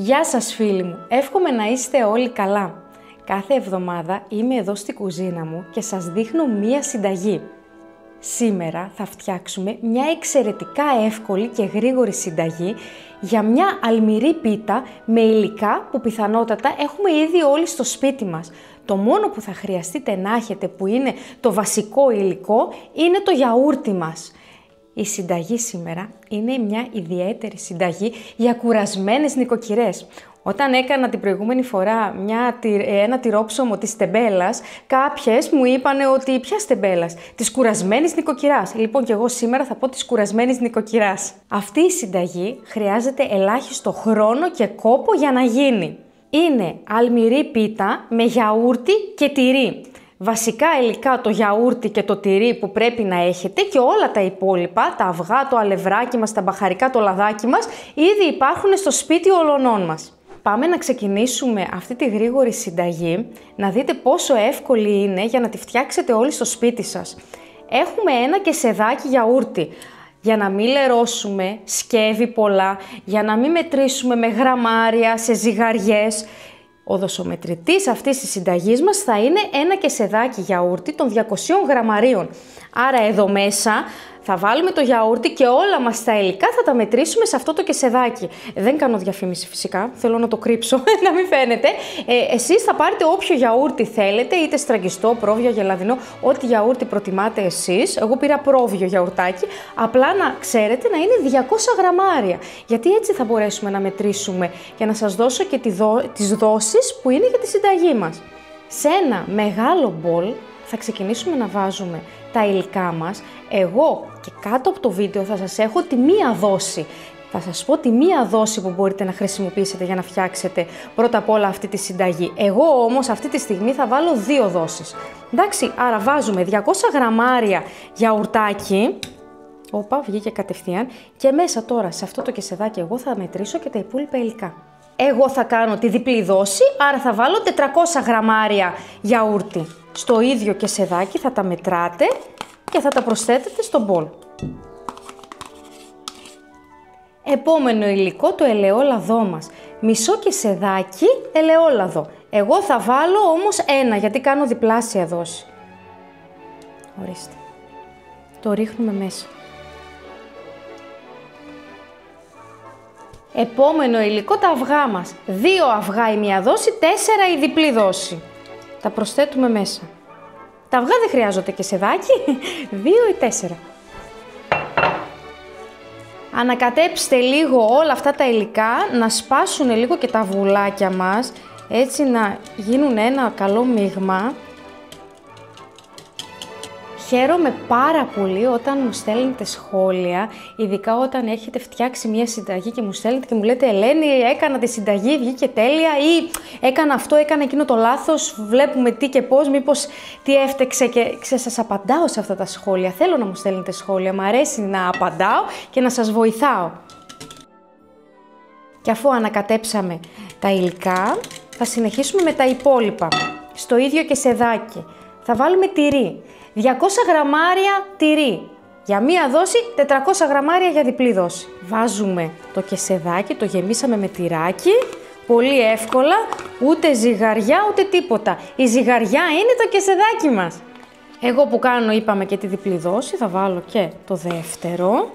Γεια σας φίλοι μου, εύχομαι να είστε όλοι καλά. Κάθε εβδομάδα είμαι εδώ στη κουζίνα μου και σας δείχνω μία συνταγή. Σήμερα θα φτιάξουμε μια εξαιρετικά εύκολη και γρήγορη συνταγή για μια αλμυρή πίτα με υλικά που πιθανότατα έχουμε ήδη όλοι στο σπίτι μας. Το μόνο που θα χρειαστείτε να έχετε που είναι το βασικό υλικό είναι το γιαούρτι μας. Η συνταγή σήμερα είναι μια ιδιαίτερη συνταγή για κουρασμένες νοικοκυρές. Όταν έκανα την προηγούμενη φορά ένα τυρόψωμο της τεμπέλας, κάποιες μου είπανε ότι ποιας τεμπέλας, της κουρασμένης νοικοκυράς. Λοιπόν, και εγώ σήμερα θα πω της κουρασμένης νοικοκυράς. Αυτή η συνταγή χρειάζεται ελάχιστο χρόνο και κόπο για να γίνει. Είναι αλμυρή πίτα με γιαούρτι και τυρί. Βασικά υλικά το γιαούρτι και το τυρί που πρέπει να έχετε και όλα τα υπόλοιπα, τα αυγά, το αλευράκι μας, τα μπαχαρικά, το λαδάκι μας, ήδη υπάρχουν στο σπίτι ολονών μας. Πάμε να ξεκινήσουμε αυτή τη γρήγορη συνταγή, να δείτε πόσο εύκολη είναι για να τη φτιάξετε όλοι στο σπίτι σας. Έχουμε ένα κεσεδάκι γιαούρτι, για να μην λερώσουμε, σκεύη πολλά, για να μην μετρήσουμε με γραμμάρια, σε ζυγαριές. Ο δοσομετρητής αυτής της συνταγής μας θα είναι ένα κεσεδάκι γιαούρτι των 200 γραμμαρίων. Άρα εδώ μέσα θα βάλουμε το γιαούρτι και όλα μας τα υλικά θα τα μετρήσουμε σε αυτό το κεσεδάκι. Δεν κάνω διαφήμιση φυσικά, θέλω να το κρύψω, να μην φαίνεται. Εσείς θα πάρετε όποιο γιαούρτι θέλετε, είτε στραγγιστό, πρόβιο, γελαδινό, ό,τι γιαούρτι προτιμάτε εσείς. Εγώ πήρα πρόβιο γιαουρτάκι, απλά να ξέρετε να είναι 200 γραμμάρια. Γιατί έτσι θα μπορέσουμε να μετρήσουμε και να σας δώσω και τις δόσεις που είναι για τη συνταγή μας. Σε ένα μεγάλο μπολ θα ξεκινήσουμε να βάζουμε τα υλικά μας. Εγώ και κάτω από το βίντεο θα σας έχω τη μία δόση. Θα σας πω τη μία δόση που μπορείτε να χρησιμοποιήσετε για να φτιάξετε πρώτα απ' όλα αυτή τη συνταγή. Εγώ όμως αυτή τη στιγμή θα βάλω 2 δόσεις. Εντάξει, άρα βάζουμε 200 γραμμάρια γιαουρτάκι. Όπα, βγήκε κατευθείαν. Και μέσα τώρα σε αυτό το κεσεδάκι εγώ θα μετρήσω και τα υπόλοιπα υλικά. Εγώ θα κάνω τη διπλή δόση, άρα θα βάλω 400 γραμμάρια γιαούρτι. Στο ίδιο κεσεδάκι θα τα μετράτε και θα τα προσθέτετε στο μπολ. Επόμενο υλικό, το ελαιόλαδό μας. Μισό κεσεδάκι ελαιόλαδο. Εγώ θα βάλω όμως ένα, γιατί κάνω διπλάσια δόση. Ορίστε. Το ρίχνουμε μέσα. Επόμενο υλικό, τα αυγά μας. 2 αυγά η μία δόση, 4 η διπλή δόση. Τα προσθέτουμε μέσα. Τα αυγά δεν χρειάζονται κεσεδάκι, 2 ή 4. Ανακατέψτε λίγο όλα αυτά τα υλικά, να σπάσουν λίγο και τα βουλάκια μας, έτσι να γίνουν ένα καλό μείγμα. Χαίρομαι πάρα πολύ όταν μου στέλνετε σχόλια, ειδικά όταν έχετε φτιάξει μια συνταγή και μου στέλνετε και μου λέτε «Ελένη, έκανα τη συνταγή, βγήκε τέλεια» ή «Έκανα αυτό, έκανα εκείνο το λάθος, βλέπουμε τι και πώς, μήπως τι έφτεξε» και σας απαντάω σε αυτά τα σχόλια. Θέλω να μου στέλνετε σχόλια, μου αρέσει να απαντάω και να σας βοηθάω. Και αφού ανακατέψαμε τα υλικά, θα συνεχίσουμε με τα υπόλοιπα. Στο ίδιο κεσεδάκι θα βάλουμε τυρί. 200 γραμμάρια τυρί. Για μία δόση, 400 γραμμάρια για διπλή δόση. Βάζουμε το κεσεδάκι, το γεμίσαμε με τυράκι. Πολύ εύκολα, ούτε ζυγαριά ούτε τίποτα. Η ζυγαριά είναι το κεσεδάκι μας. Εγώ που κάνω, είπαμε, και τη διπλή δόση, θα βάλω και το δεύτερο.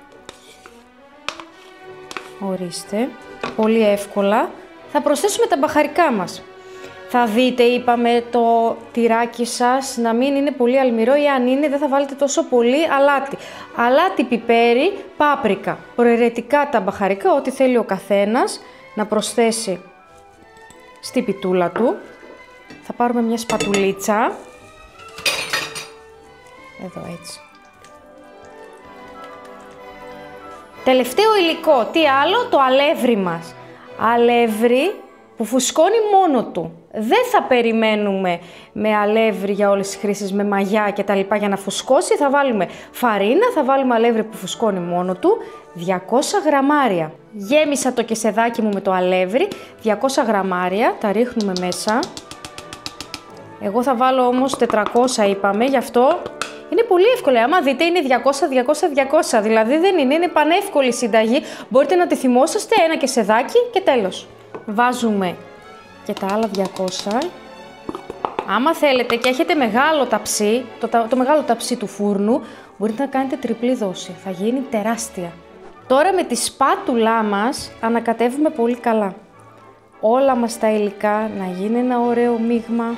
Ορίστε, πολύ εύκολα. Θα προσθέσουμε τα μπαχαρικά μας. Θα δείτε, είπαμε, το τυράκι σας να μην είναι πολύ αλμυρό ή αν είναι δεν θα βάλετε τόσο πολύ αλάτι. Αλάτι, πιπέρι, πάπρικα. Προαιρετικά τα μπαχαρικά, ό,τι θέλει ο καθένας να προσθέσει στη πιτούλα του. Θα πάρουμε μια σπατουλίτσα. Εδώ έτσι. Τελευταίο υλικό, τι άλλο, το αλεύρι μας. Αλεύρι που φουσκώνει μόνο του. Δεν θα περιμένουμε με αλεύρι για όλες τις χρήσεις, με μαγιά και τα λοιπά για να φουσκώσει. Θα βάλουμε φαρίνα, θα βάλουμε αλεύρι που φουσκώνει μόνο του, 200 γραμμάρια. Γέμισα το κεσεδάκι μου με το αλεύρι, 200 γραμμάρια, τα ρίχνουμε μέσα. Εγώ θα βάλω όμως 400 είπαμε, γι' αυτό είναι πολύ εύκολο. Άμα δείτε είναι 200, 200, 200, δηλαδή δεν είναι, είναι πανεύκολη συνταγή. Μπορείτε να τη θυμόσαστε, ένα κεσεδάκι και τέλος. βάζουμε και τα άλλα 200. Άμα θέλετε και έχετε μεγάλο ταψί, το μεγάλο ταψί του φούρνου, μπορείτε να κάνετε τριπλή δόση, θα γίνει τεράστια. Τώρα με τη σπάτουλά μας ανακατεύουμε πολύ καλά όλα μας τα υλικά, να γίνει ένα ωραίο μείγμα.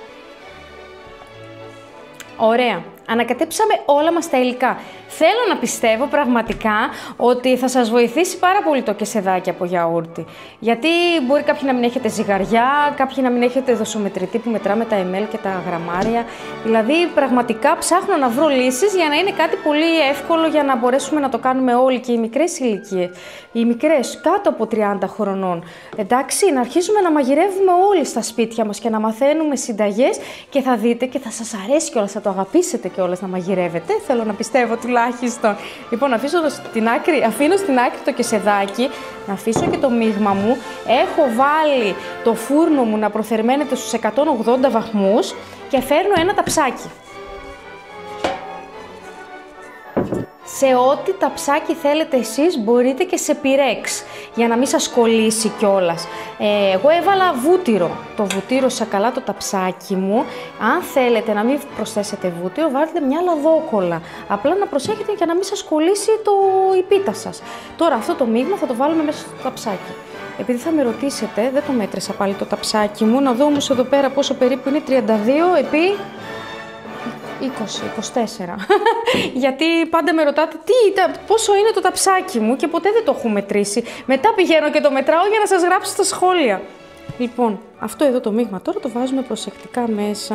Ωραία. Ανακατέψαμε όλα μας τα υλικά. Θέλω να πιστεύω πραγματικά ότι θα σας βοηθήσει πάρα πολύ το κεσεδάκι από γιαούρτι. Γιατί μπορεί κάποιοι να μην έχετε ζυγαριά, κάποιοι να μην έχετε δοσομετρητή που μετράμε τα ml και τα γραμμάρια. Δηλαδή πραγματικά ψάχνω να βρω λύσεις για να είναι κάτι πολύ εύκολο για να μπορέσουμε να το κάνουμε όλοι και οι μικρές ηλικίες. Οι μικρές κάτω από 30 χρονών. Εντάξει, να αρχίσουμε να μαγειρεύουμε όλοι στα σπίτια μας και να μαθαίνουμε συνταγές και θα δείτε και θα σας αρέσει κιόλας, θα το αγαπήσετε κιόλας να μαγειρεύετε. Θέλω να πιστεύω τουλάχιστον. Λοιπόν, αφήνω στην άκρη το κεσεδάκι, να αφήσω και το μείγμα μου. Έχω βάλει το φούρνο μου να προθερμαίνεται στους 180 βαθμούς και φέρνω ένα ταψάκι. Σε ό,τι ταψάκι θέλετε εσείς, μπορείτε και σε πυρέξ, για να μην σας κολλήσει κιόλας. Εγώ έβαλα βούτυρο. Το βούτυρωσα καλά το ταψάκι μου. Αν θέλετε να μην προσθέσετε βούτυρο, βάλτε μια λαδόκολλα. Απλά να προσέχετε για να μην σας κολλήσει η πίτα σας. Τώρα αυτό το μείγμα θα το βάλουμε μέσα στο ταψάκι. Επειδή θα με ρωτήσετε, δεν το μέτρησα πάλι το ταψάκι μου, να δω όμως εδώ πέρα πόσο περίπου είναι, 32 επί 24. Γιατί πάντα με ρωτάτε πόσο είναι το ταψάκι μου και ποτέ δεν το έχω μετρήσει. Μετά πηγαίνω και το μετράω για να σας γράψω στα σχόλια. Λοιπόν, αυτό εδώ το μείγμα τώρα το βάζουμε προσεκτικά μέσα.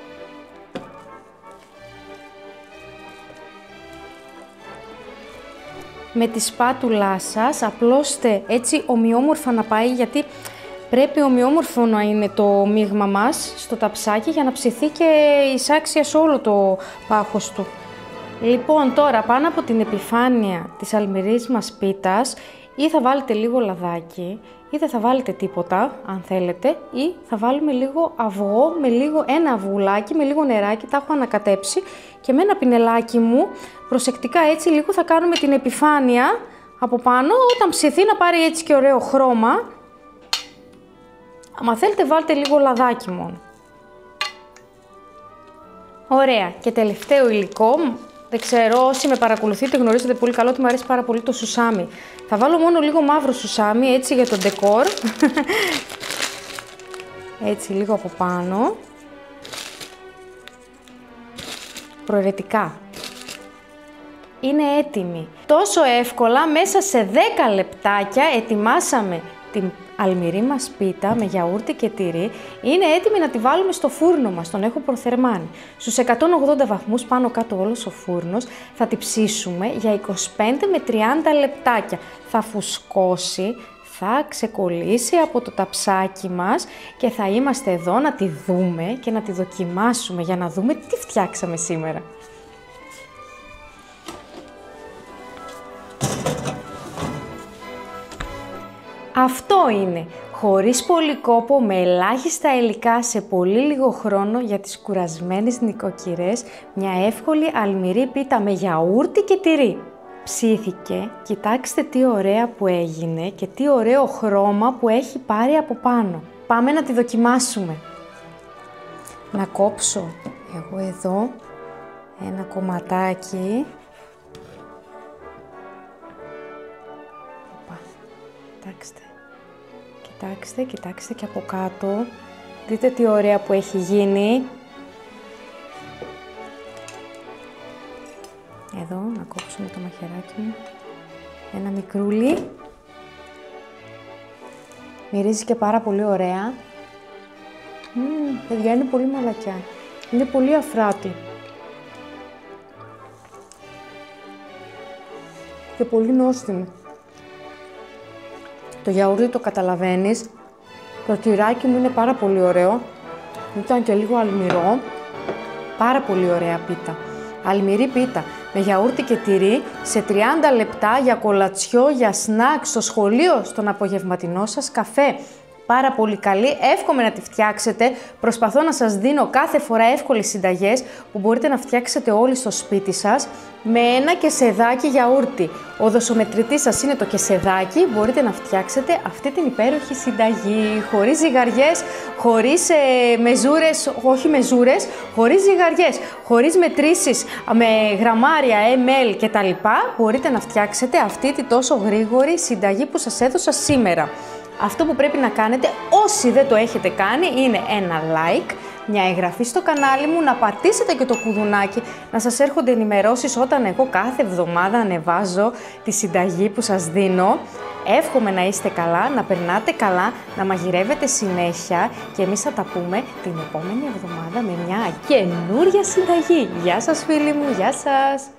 Με τη σπάτουλά σας απλώστε έτσι ομοιόμορφα να πάει, γιατί πρέπει ομοιόμορφο να είναι το μείγμα μας στο ταψάκι για να ψηθεί και εισάξια σε όλο το πάχος του. Λοιπόν, τώρα πάνω από την επιφάνεια της αλμυρής μας πίτας ή θα βάλετε λίγο λαδάκι ή δεν θα βάλετε τίποτα αν θέλετε, ή θα βάλουμε λίγο αυγό, ένα αυγουλάκι με λίγο νεράκι, τα έχω ανακατέψει και με ένα πινελάκι μου προσεκτικά έτσι λίγο θα κάνουμε την επιφάνεια από πάνω, όταν ψηθεί να πάρει έτσι και ωραίο χρώμα. Αν θέλετε βάλτε λίγο λαδάκι μόνο. Ωραία. Και τελευταίο υλικό, δεν ξέρω όσοι με παρακολουθείτε γνωρίζετε πολύ καλό ότι μου αρέσει πάρα πολύ το σουσάμι. Θα βάλω μόνο λίγο μαύρο σουσάμι έτσι για το ντεκόρ. Έτσι λίγο από πάνω. Προαιρετικά. Είναι έτοιμη. Τόσο εύκολα μέσα σε 10 λεπτάκια ετοιμάσαμε την αλμυρή μας πίτα με γιαούρτι και τυρί. Είναι έτοιμη να τη βάλουμε στο φούρνο μας, τον έχω προθερμάνει. Στους 180 βαθμούς πάνω κάτω όλος ο φούρνος θα τη ψήσουμε για 25 με 30 λεπτάκια. Θα φουσκώσει, θα ξεκολλήσει από το ταψάκι μας και θα είμαστε εδώ να τη δούμε και να τη δοκιμάσουμε για να δούμε τι φτιάξαμε σήμερα. Αυτό είναι, χωρίς πολύ κόπο, με ελάχιστα υλικά, σε πολύ λίγο χρόνο για τις κουρασμένες νοικοκυρές, μια εύκολη αλμυρή πίτα με γιαούρτι και τυρί. Ψήθηκε, κοιτάξτε τι ωραία που έγινε και τι ωραίο χρώμα που έχει πάρει από πάνω. Πάμε να τη δοκιμάσουμε. Να κόψω εγώ εδώ ένα κομματάκι. Κοιτάξτε και από κάτω. Δείτε τι ωραία που έχει γίνει. Εδώ, να κόψουμε το μαχαιράκι μου. Ένα μικρούλι. Μυρίζει και πάρα πολύ ωραία. Παιδιά, είναι πολύ μαλακιά. Είναι πολύ αφράτη. Και πολύ νόστιμη. Το γιαούρτι το καταλαβαίνεις. Το τυράκι μου είναι πάρα πολύ ωραίο. Ήταν και λίγο αλμυρό. Πάρα πολύ ωραία πίτα. Αλμυρή πίτα με γιαούρτι και τυρί σε 30 λεπτά για κολατσιό, για σνακ, στο σχολείο, στον απογευματινό σας καφέ. πάρα πολύ καλή. Εύχομαι να τη φτιάξετε. Προσπαθώ να σας δίνω κάθε φορά εύκολες συνταγές που μπορείτε να φτιάξετε όλοι στο σπίτι σας με ένα κεσεδάκι γιαούρτι. Ο δοσομετρητής σας είναι το κεσεδάκι, μπορείτε να φτιάξετε αυτή την υπέροχη συνταγή. Χωρίς ζυγαριές, χωρίς μεζούρες, όχι μεζούρες, χωρίς ζυγαριές, χωρίς μετρήσεις με γραμμάρια, ml κτλ. Μπορείτε να φτιάξετε αυτή τη τόσο γρήγορη συνταγή που σας έδωσα σήμερα. Αυτό που πρέπει να κάνετε, όσοι δεν το έχετε κάνει, είναι ένα like, μια εγγραφή στο κανάλι μου, να πατήσετε και το κουδουνάκι, να σας έρχονται ενημερώσεις όταν εγώ κάθε εβδομάδα ανεβάζω τη συνταγή που σας δίνω. Εύχομαι να είστε καλά, να περνάτε καλά, να μαγειρεύετε συνέχεια και εμείς θα τα πούμε την επόμενη εβδομάδα με μια καινούρια συνταγή. Γεια σας φίλοι μου, γεια σας!